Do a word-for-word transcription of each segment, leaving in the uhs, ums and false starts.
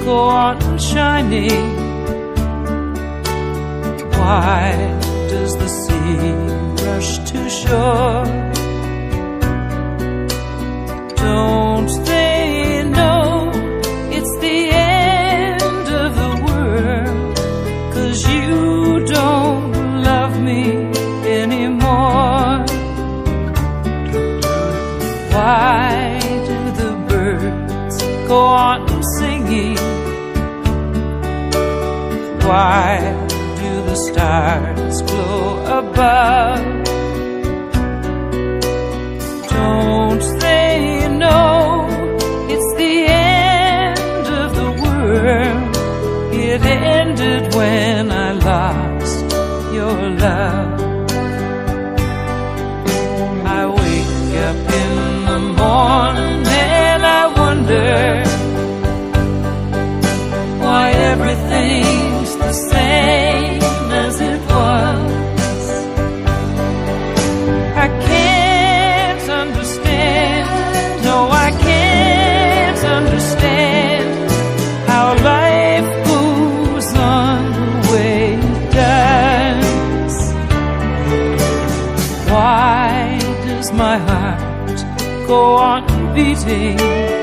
go on shining? Why does the sea rush to shore? Don't they know it's the end of the world? 'Cause you don't love me anymore. Why do the birds go on singing? Why do the stars glow above? Don't they know it's the end of the world? It ended when I lost your love. I wake up in the morning and I wonder why everything's the same as it was. I can't understand, no I can't understand how life goes on the way it does. Why does my heart go on beating?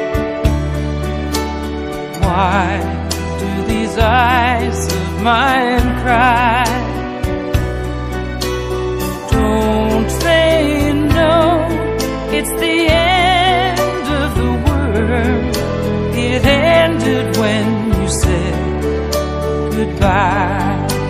Why do these eyes of mine cry? Don't they know it's the end of the world? It ended when you said goodbye.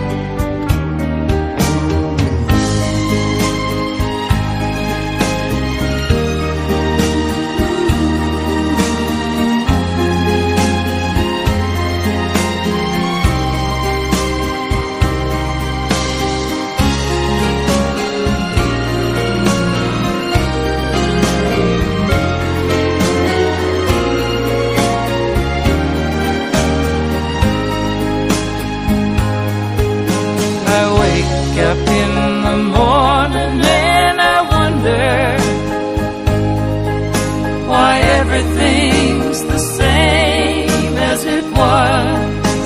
I wake up in the morning and I wonder why everything's the same as it was.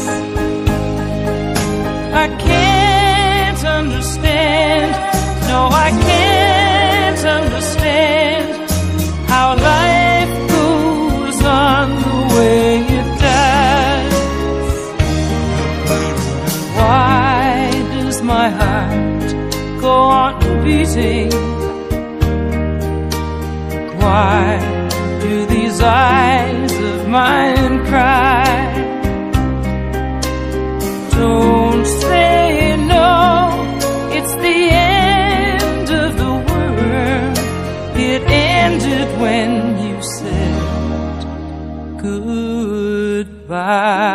I can't understand, no I can't understand how life goes on the way it does. Why does my heart go on beating? Why do these eyes of mine cry? Don't they know it's the end of the world? It ended when you said goodbye.